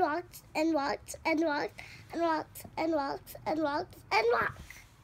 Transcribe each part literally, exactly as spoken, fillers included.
rocks and rocks and rocks and rocks and rocks and rocks and rocks.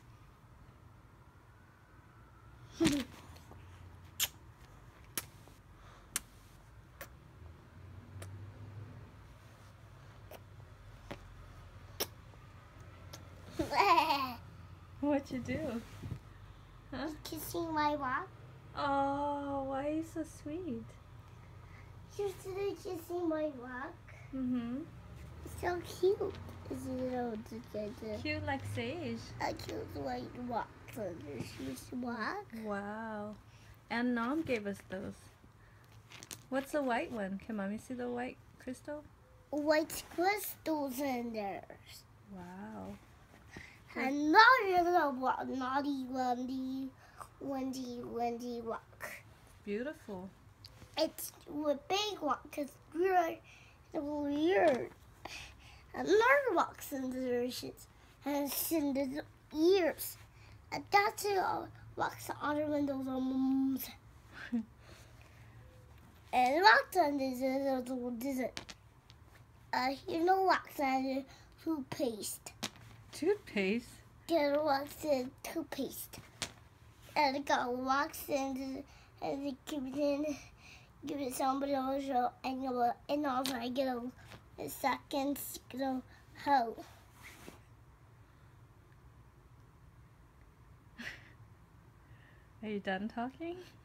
What'd you do? Huh? Kissing my rock. Oh, why are you so sweet? You're still kissing my rock. Mm-hmm. So cute. Is it all together? Cute like Sage. A cute white rock under she's rock. Wow. And Nom gave us those. What's the white one? Can Mommy see the white crystal? White crystals in there. Wow. Another little rock, naughty, windy, windy, windy rock. Beautiful. It's a big rock because we're weird. Another rocks in the oceans and it's in the ears. And that's it. Rocks on the windows are mums. And rocks on the little desert. Uh, you know rocks on the toothpaste. Toothpaste? Get rocks in toothpaste. And it got rocks in the, and they keep it in, give it somebody else, and you know, and also I get a, a second, you know, hoe. Are you done talking?